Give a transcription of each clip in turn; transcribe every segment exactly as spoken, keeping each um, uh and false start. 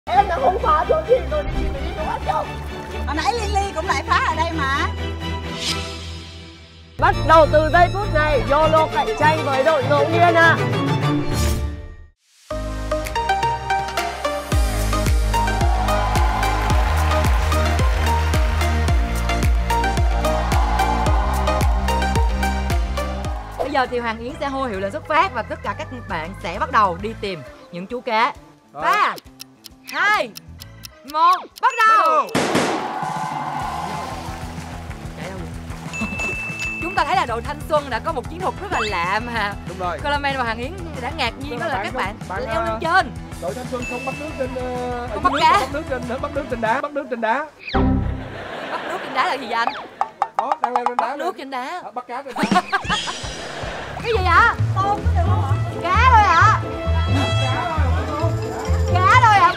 Em đã không phá cho chị rồi thì chị phải đi chỗ khác chứ. Hồi nãy Lily cũng lại phá ở đây mà. Bắt đầu từ giây phút này, YOLO cạnh tranh với đội ngẫu nhiên ạ. Bây giờ thì Hoàng Yến sẽ hô hiệu lệnh xuất phát và tất cả các bạn sẽ bắt đầu đi tìm những chú cá. Ba, hai, một, bắt đầu. Chạy đâu vậy? Chúng ta thấy là đội thanh xuân đã có một chiến thuật rất là lạ mà. Đúng rồi. Coleman và Hoàng Yến đã ngạc nhiên đó là bạn các không, bạn, bạn leo lên trên. Đội thanh xuân không bắt nước trên uh, Không bắt cá. bắt nước trên bắt nước trên đá, bắt nước trên đá. Bắt nước trên đá là gì vậy anh? Đó, đang leo trên đá. Bắt nước trên đá. À, bắt cá trên đá. Cái gì vậy? Tôm có được không ạ? Cá thôi ạ. Cá thôi ạ.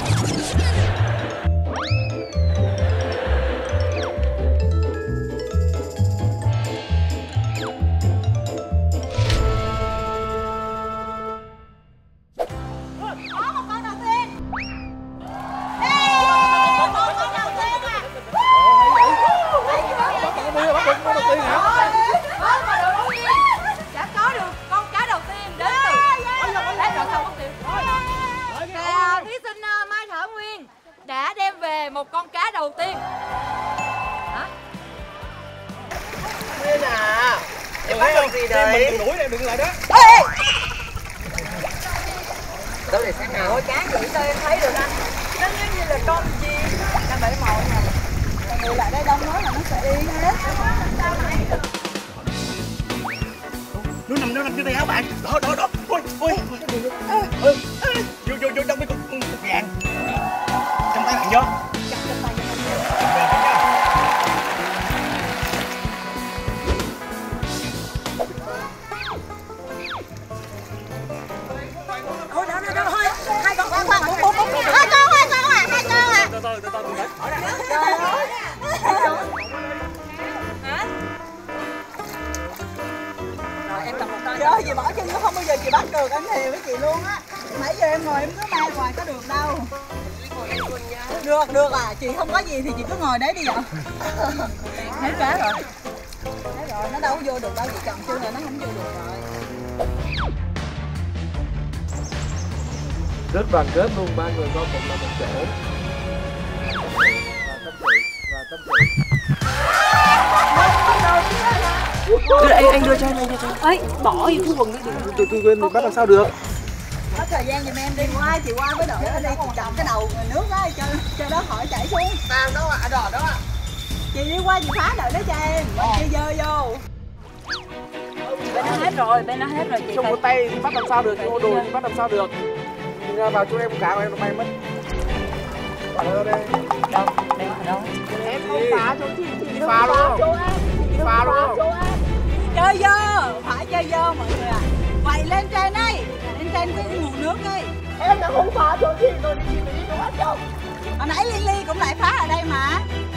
Có một con đầu tiên. Ê, một con đầu tiên à. Bắt được con đầu tiên hả? Đã có được con cá đầu tiên đến từ lát rồi xong mất tiêu. Và thí sinh uh, Mai Thảo Nguyên đã đem về một con cá đầu tiên. Hả? Nguyên à, em bắt được gì đấy? Mình đuổi em đừng lại đó. Đâu để xem nào. Ôi cá chỉ sao em thấy được anh? Nó giống như là con gì? Đang bảy màu nè. Mọi người lại đây đông nói là nó sẽ đi hết. Nó nằm nó nằm trên tay áo bạn. Đó đó đó. Ôi ôi. Ừ. Vô vô vô trong cái cục cục vàng. Trong tay bạn vô. Ôi đó đó đó thôi. Hai con con con bốn bốn bốn. Hai con hai con à, hai con à. Từ từ từ từ từ. Trời ơi. Hả? Rồi em cầm một tay. Trời ơi, chị bỏ chân nó không bao giờ chị bắt được, anh thề với chị luôn á. Nãy giờ em ngồi em cứ mai hoài có được đâu. Được được à, chị không có gì thì chị cứ ngồi đấy đi vậy. Hết cá rồi. Hết rồi, nó đâu có vô được đâu, chị cầm chân này nó không vô được rồi. Rất đoàn kết luôn, ba người coi cùng là một chỗ. Và tâm sự, và tâm sự. Anh anh đưa cho em, anh đưa cho em. Ấy, bỏ vô cái quần đi. Tôi tôi quên bắt làm sao được. Hết thời gian giùm em đi, qua chị qua với đội ở đây chị cầm cái đầu nước á cho cho nó khỏi chảy xuống. Nào đâu ạ, đỏ đó ạ. Chị đi qua chị phá đợi đó cho em, chị chơi dơ vô. Bên nó hết rồi, bên nó hết rồi chị. Trong một tay thì bắt làm sao được, ô đồ thì bắt làm sao được. Nhìn ra vào chỗ em cả em nó bay mất. Ở đây. Đâu? Đây ở đâu? Em không phá chỗ chị, chị Đi đừng phá đúng không? chỗ em. Đi phá đúng không? Chỗ em. Chơi dơ, phải chơi dơ mọi người ạ. Quay lên trên đây, lên trên cái nguồn nước đi. Em đã không phá chỗ chị rồi thì chị phải đi chỗ khác chứ. Hồi nãy Lily cũng lại phá ở đây mà.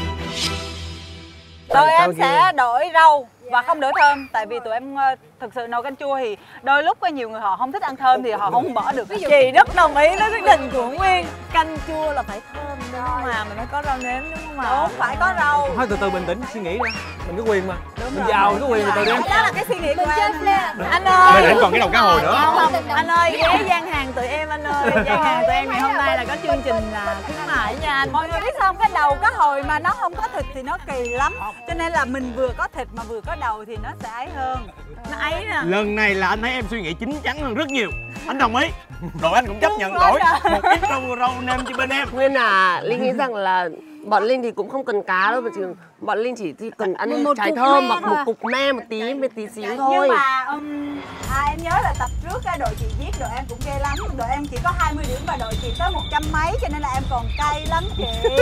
Tụi em sẽ đổi rau và không đổi thơm. Tại vì tụi em thực sự nấu canh chua thì đôi lúc có nhiều người họ không thích ăn thơm thì họ không bỏ được. Chị rất đồng ý với quyết định của Nguyên. Canh chua là phải thơm đúng không mà, mình phải có rau nếm đúng không mà. Đúng, phải có rau. Thôi từ từ bình tĩnh suy nghĩ ra. Mình có quyền mà. Đúng Mình rồi. giàu có quyền từ từ đi. Đó là cái suy nghĩ của anh. Anh Bên ơi. này còn cái đầu cá hồi nữa. Không, không, anh ơi, ghé gian hàng tụi em anh ơi. Gian hàng tụi em ngày hôm nay là có chương trình là khuyến mãi nha anh. Mọi người biết sao không? Cái đầu cá hồi mà nó không có thịt thì nó kỳ lắm. Cho nên là mình vừa có thịt mà vừa có đầu thì nó sẽ ấy hơn. Nó ấy nè. Lần này là anh thấy em suy nghĩ chín chắn hơn rất nhiều. Anh đồng ý. Rồi anh cũng chấp nhận đổi một ít rau rau nêm cho bên em. Nguyên à, Linh nghĩ rằng là bọn Linh thì cũng không cần cá đâu mà chỉ bọn Linh chỉ thì cần ăn Một trái cục thơm me hoặc thôi một à. cục me một tí một tí xíu thôi. Nhưng mà um, à, em nhớ là tập trước á, đội chị giết đội em cũng ghê lắm. Đội em chỉ có hai mươi điểm và đội chị tới một trăm mấy cho nên là em còn cay lắm chị.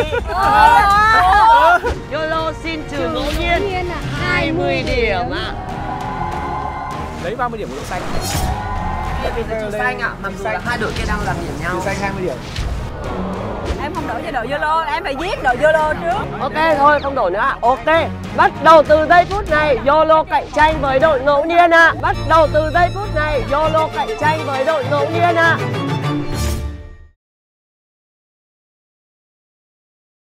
YOLO xin trừ ngẫu nhiên hai mươi điểm ạ. Lấy ba mươi điểm của đội xanh. Vì là chủ xanh ạ, mặc dù là hai đội kia đang làm điểm nhau. Đội xanh hai mươi điểm. Em không đổi cho đội YOLO, em phải giết đội YOLO trước. Ok thôi, không đổi nữa ạ. Ok, bắt đầu từ giây phút này, YOLO cạnh tranh với đội ngẫu nhiên ạ. Bắt đầu từ giây phút này, YOLO cạnh tranh với đội ngẫu nhiên ạ.